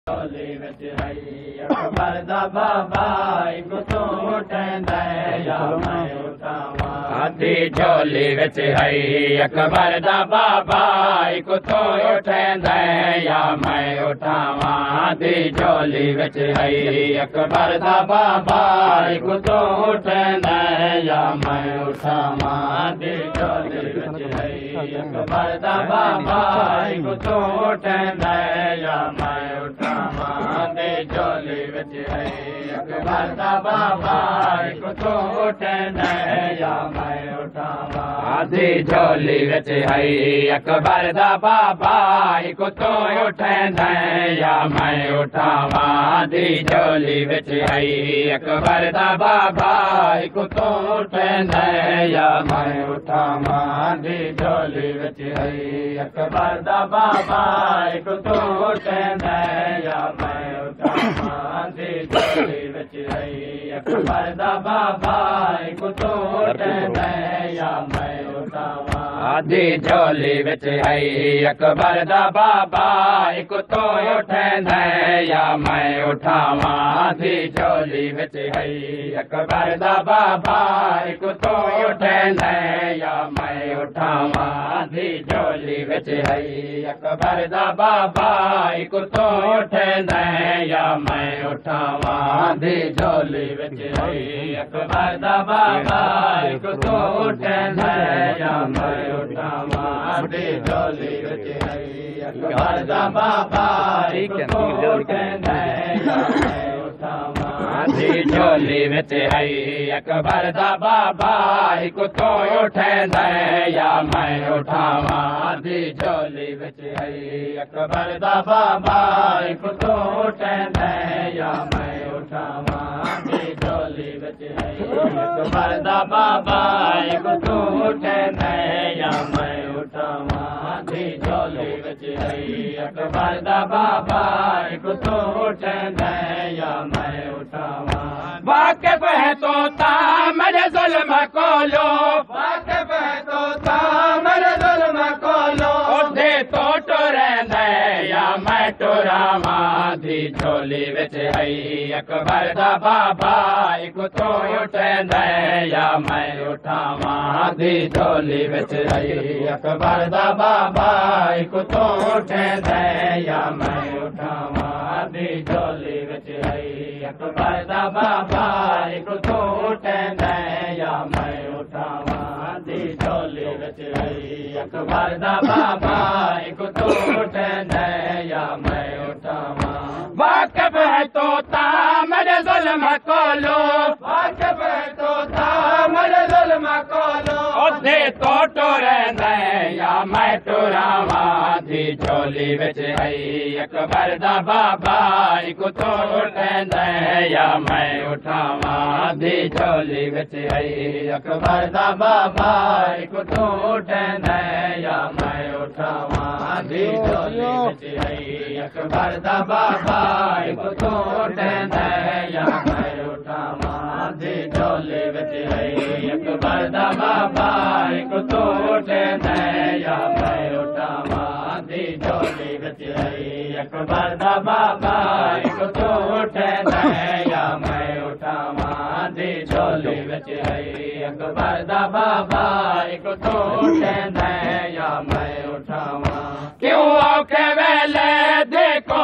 झोली विच हई अकबर दा बाबा इक तू उठंदा या मैं उठावां। आधी झोली विच हई अकबर दा बाबा इक तू उठंदा या मैं उठावां। आधी झोली विच हई अकबर दा बाबा इक तू उठंदा या मैं उठावां। आधी झोली विच हई अकबर दा बाबा इक तू उठंदा या मैं उठावां। आधी झोली विच हई अकबर दा बाबा इक तू उठंदा या मैं उठावां। आधी झोली विच हई अकबर दा बाबा इक तू उठंदा या मैं उठावां। आधी झोली विच हई अकबर दा बाबा इक तू उठंदा या मैं उठावां। आधी झोली विच हई अकबर दा बाबा इक तू उठंदा या मैं उठावां। आधी झोली विच हई अकबर दा बाबा इक तू उठंदा या मैं उठावां। आधी झोली विच हई अकबर दा बाबा इक तू उठंदा या मैं उठावां। आधी झोली विच हई अकबर दा बाबा इक तू उठंदा या मैं उठावां। आधी झोली विच हई अकबर दा बाबा इक तू उठंदा या मैं उठावां। आधी झोली विच हई अकबर दा बाबा इक तू उठंदा या मैं उठावां। आधी झोली विच हई अकबर दा बाबा इक तू उठंदा या मैं उठावां। आधी झोली विच हई अकबर दा बाबा इक तू उठंदा या मैं उठावां। आधी झोली विच हई अकबर दा बाबा इक तू उठंदा या मैं उठावां। आधी झोली विच हई अकबर दा बाबा इक तू उठंदा या मैं उठावां। आधी झोली विच हई अकबर दा बाबा इक तू उठंदा या मैं उठावां। वाकिफ है तोता मेरे जुल्म को लो, वाकिफ है तोता मेरे जुल्म को लो। उठे तो टुरंदा या मैं टुरावां। आधी झोली विच हई अकबर दा बाबा इक तू उठंदा या मैं उठावां। आधी झोली विच हई अकबर दा बाबा इक तू उठंदा या मैं उठावां। आधी झोली विच हई अकबर दा बाबा इक तू उठंदा या मैं उठावां। आधी झोली विच हई अकबर दा बाबा इक तू उठंदा या मैं उठावां। वाकिफ है तोता मेरे जुल्म को लो, वाकिफ है तोता मेरे जुल्म को लो। उठे तो टुरंदा या मैं टुरावां। आधी झोली विच हई अकबर दा बाबा इक तू उठंदा या मैं उठावां। आधी झोली विच हई अकबर दा बाबा इक तू उठंदा या मैं उठावां। आधी झोली विच हई अकबर दा बाबा इक तू उठंदा या मैं उठावां। आधी झोली विच हई अकबर दा बाबा इक तू उठंदा या मैं उठावां। आधी झोली विच हई अकबर दा बाबा इक तू उठंदा या मैं उठावां। आधी झोली विच हई अकबर दा बाबा इक तू उठंदा या मैं उठावां। क्यों औखे वेले देखो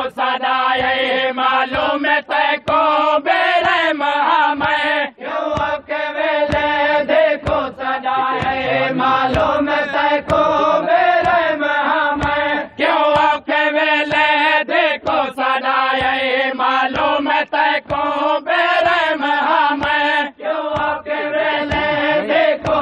सदाए मालूम तैको बेरहम मैं। क्यों औखे वेले देखो सदाए मालूम तैको बेरहम मैं। क्यों औखे वेले देखो सदाए मालूम तैको बेरहम मैं। क्यों औखे वेले देखो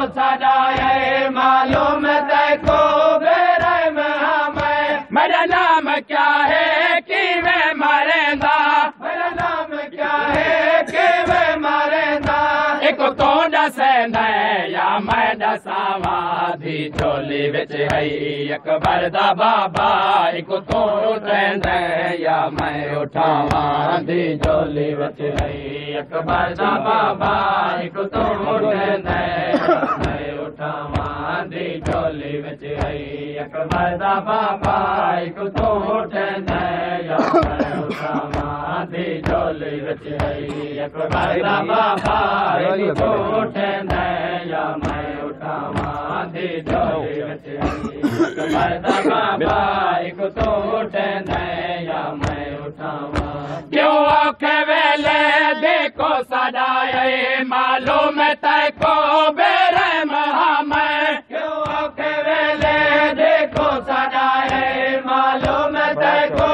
सदाए मालूम तैको बेरहम मैं। मेरा नाम क्या है कि मैं मरेंदा, मेरा नाम क्या है कि मैं मरेंदा। एक तो दसेंदा या मैं दसावां। आधी झोली विच हई अकबर दा बाबा इक तो उठंदा या मैं उठावां। आधी झोली विच हई अकबर दा बाबा इक तो उठंदा या मैं उठावां। दी झोली विच है अकबर दा बाबा एक तो ठंदा या मैं उठावां दी झोली विच है अकबर दा बाबा एक तो ठंदा या मैं उठावां दी झोली विच है अकबर दा बाबा एक तो ठंदा या मैं उठावां क्यों औखे वेले देखो सदाए मालूम तैको बेरहम मैं क्यों औखे वेले देखो सदाए मालूम तैको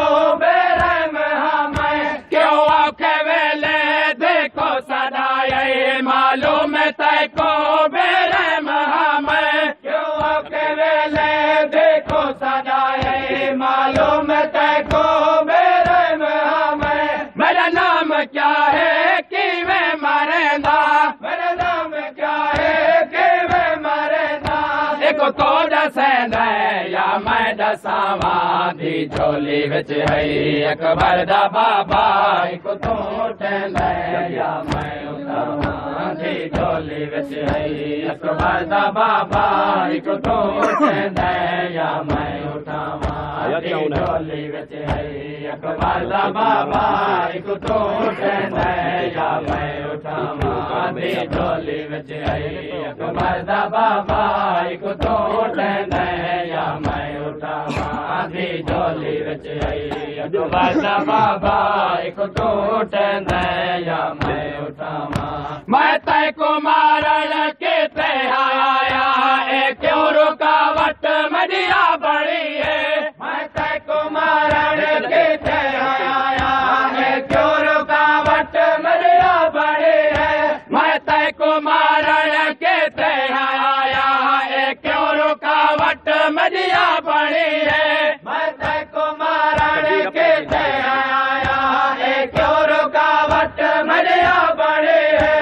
बेरहम मैं क्यों औखे वेले देखो सदाए मालूम तैको बेरहम मैं क्यों औखे वेले देखो सदाए मालूम तैको बेरहम मैं मेरा नाम क्या है कि मैं मरेंदा मेरा नाम क्या है कि मैं मरेंदा देखो तो दसेंदा या मैं दसावां दी झोली विच है अकबर दा बाबा एक तो ठंदा या मैं उठावां दी झोली विच है अकबर दा बाबा एक तो ठंदा या मैं उठावां दी झोली विच है अकबर दा बाबा एक तो ठंदा या मैं उठावां दी झोली विच है अकबर दा बाबा एक तो ठंदा या मैं उठावां दी झोली विच है अकबर दा बाबा एक तो ठंदा या मैं उठावां मैं तैको मारण के ते आया ए क्यों रुकावट मदिया बड़ी है मैं तैको मारण के ते आया ए क्यों रुकावट मदिया बड़ी है मैं तैको मारण के ते आया ए क्यों रुकावट मदिया बड़ी है मैं तैको मारण के ते आया ए क्यों रुकावट मदिया बड़ी है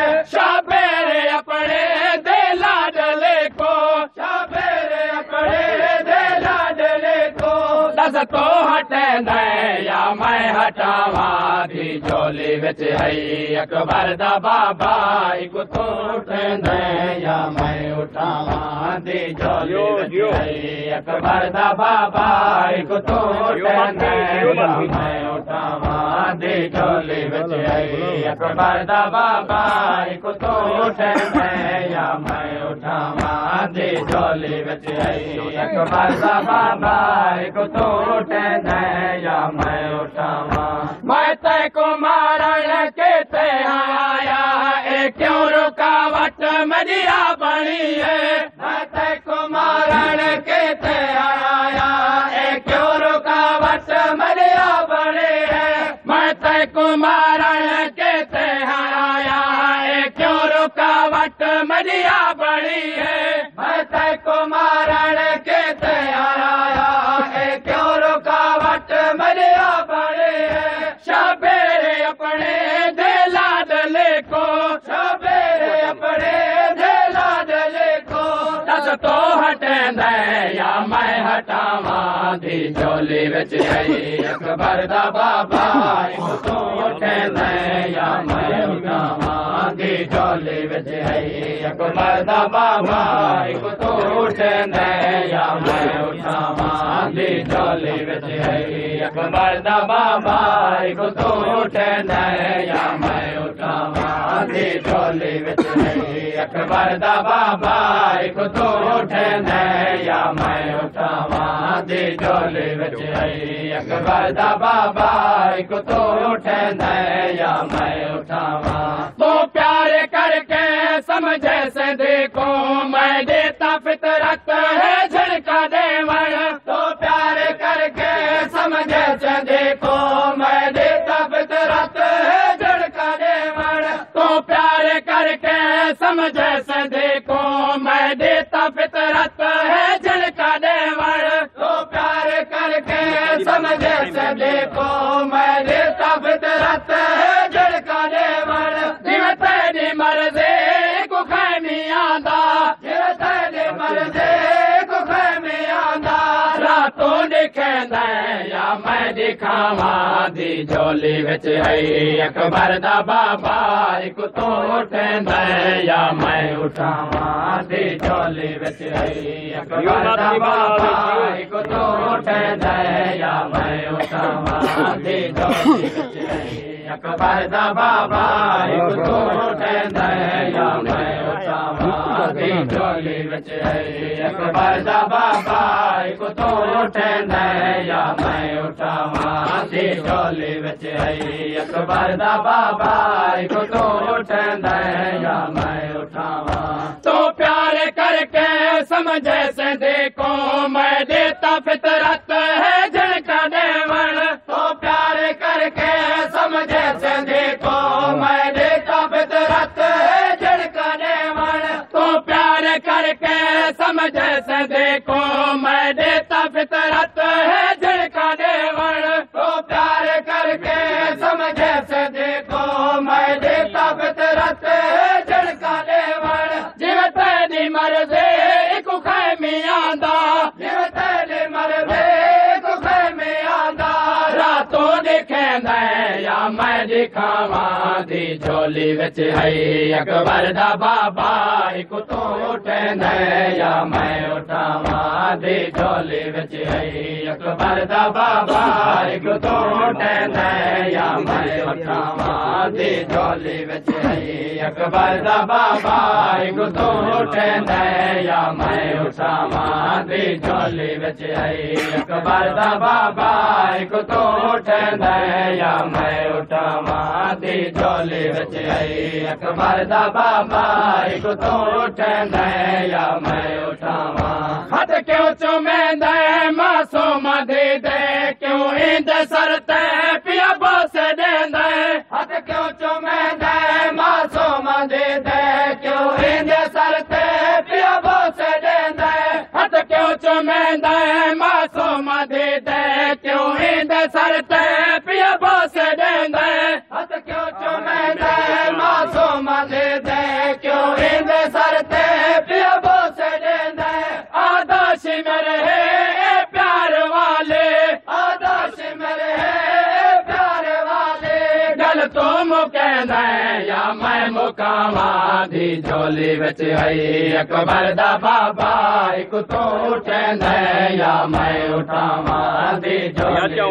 शाबेरे अपने दे लाडले को शाबेरे अपने दे लाडले को दस तो हटेंदा या मैं हटावां दी झोली विच है अकबर दा बाबा एक तो ठंदा या मैं उठावां दी झोली विच है अकबर दा बाबा एक तो ठंदा या मैं उठावां दी झोली विच है अकबर दा बाबा एक तो ठंदा या मैं उठावां दी झोली विच है अकबर दा बाबा एक तो ठंदा या मैं उठावां मैं तैको मारण के ते आया ए क्यों रुकावट मदिया बनी है मैं तैको मारण के ते आया ए क्यों रुकावट मदिया बनी है मैं तैको मारण के ते आया ए क्यों रुकावट मदिया बनी है मैं तैको मारण के ते आया ए क्यों रुकावट मदिया बनी है शाबेरे अपने दे लाडले को शाबेरे अपने दे लाडले को दस तो हटेंदा या मैं हटावां दी झोली विच है अकबर दा बाबा एक तो ठंदा या मैं उठावां दी झोली विच है अकबर दा बाबा एक तो ठंदा या मैं उठावां दी झोली विच है अकबर दा बाबा एक तो ठंदा या मैं उठावां दी झोली विच है अकबर दा बाबा एक तो ठंदा या मैं उठावां दी झोली विच है अकबर दा बाबा एक तो ठंदा या मैं उठावां तो प्यार करके समझे से देखो मैं देता फितरत है झड़का देवण तो प्यार करके समझे से देखो मैं देता फितरत है झड़का देवण तो प्यार करके समझे से देखो मैं देता फितरत है झड़का देवण तो प्यार करके समझे से देखो मैं देता फितरत है झड़का देवण जिव तेरी मर्ज़ी को खैमियां दा जिव तेरी मर्ज़ी को खैमियां दा रातों दिखेंदा या मैं दिखावां दी झोली विच है अकबर दा बाबा एक तू उठंदा या मैं उठावां दी झोली विच है अकबर दा बाबा एक तू उठंदा या मैं उठावां दी झोली विच है अकबर दा बाबा एक तू उठंदा या मैं उठावां दी झोली विच है अकबर दा बाबा एक तू उठंदा या मैं उठावां दी झोली विच है अकबर दा बाबा एक तू उठंदा या मैं उठावां तो प्यार करके समझे से देखो मैं देता फितरत है झलका देवण तो प्यार करके समझे से देखो मैं देता फितरत है झलका देवण तो प्यार करके समझे से देखो मैं देता फितरत है झलका देवण तो प्यार करके समझे से देखो मैं देता फितरत है झलका देवण जिव तेरी मर्ज़ी एक खैमी आंदा जिव तेरी मर्ज़ी एक खैमी आंदा रातों दिखेंदा या मैं दिखावां दी झोली विच है अकबर दा बाबा एक तू उठंदा या मैं उठावां दी झोली विच है अकबर दा बाबा एक तू उठंदा या मैं उठावां दी झोली विच है अकबर दा बाबा एक तू उठंदा या मैं उठावां दी झोली विच है अकबर दा बाबा एक तू उठंदा या मैं उठावां दी झोली विच है अकबर दा बाबा एक तू उठंदा या मैं उठावां हथ क्यों चुमेंदा मासूम दे क्यों इंद सर ते पिया बोस देंदा हथ क्यों चुमेंदा मासूम दे क्यों इंद सर ते पिया बोस देंदा हथ क्यों चुमेंदा मासूम दे क्यों इंद सर ते पिया बोस देंदा हथ क्यों चुमेंदा मासूम दे क्यों इंद सर ते पिया बोस देंदा आदर्श मेरे है प्यार वाले आदर्श मेरे है प्यार वाले गल तो मुकैंदा या मैं मुकावां दी झोली विच है अकबर दा बाबा एक तू उठंदा या मैं उठावां दी झोली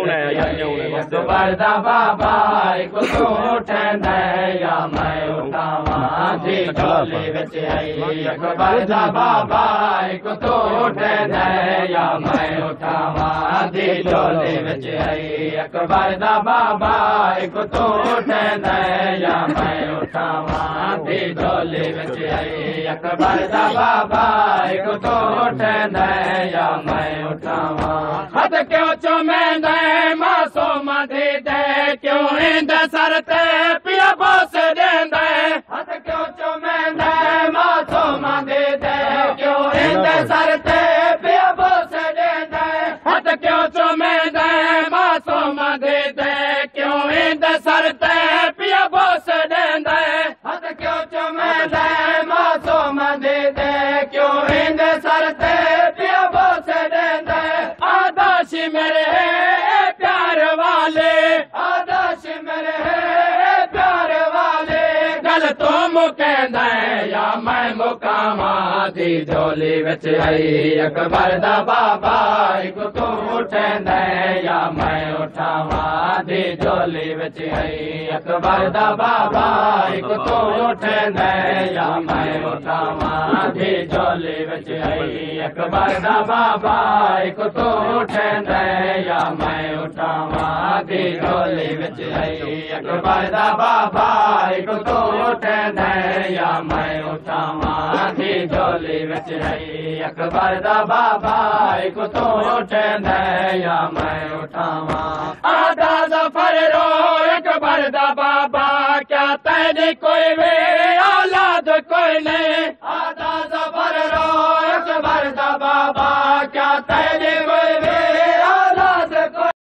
अकबर दा बाबा एक तू उठंदा या मैं उठावां दी झोली विच है अकबर दा बाबा एक तू उठंदा या मैं उठावां दी झोली विच है अकबर दा बाबा एक तू उठंदा या मैं उठावां दी झोली विच है अकबर दा बाबा एक तू उठंदा या मैं उठावां हथ क्यों चुमेंदा मासूम दे क्यों इंद सर ते पिया बोस देंदा हथ क्यों चुमेंदा मासूम दे क्यों इंद सर ते पिया बोस देंदा हथ क्यों चुमेंदा मासूम दे क्यों इंद सर ते पिया बोस देंदा हथ क्यों चुमेंदा मासूम दे क्यों इंद सर ते पिया बोस देंदा आदर्श मेरे है प्यार वाले आदर्श मेरे है प्यार वाले गल तो मुकैंदा या मैं मुकावां दी झोली विच है अकबर दा बाबा एक तू उठंदा या मैं उठावां दी झोली विच है अकबर दा बाबा एक तू उठंदा या मैं उठावां दी झोली विच है अकबर दा बाबा एक तू उठंदा या मैं उठावां दी झोली विच है अकबर दा बाबा एक तू उठंदा या मैं उठावां दी झोली विच है अकबर दा बाबा एक तू उठंदा या मैं उठावां आदा ज़फ़र रो अकबर दा बाबा क्या तेरी कोई वे औलाद कोई नहीं आदा ज़फ़र रो अकबर दा बाबा क्या तेरी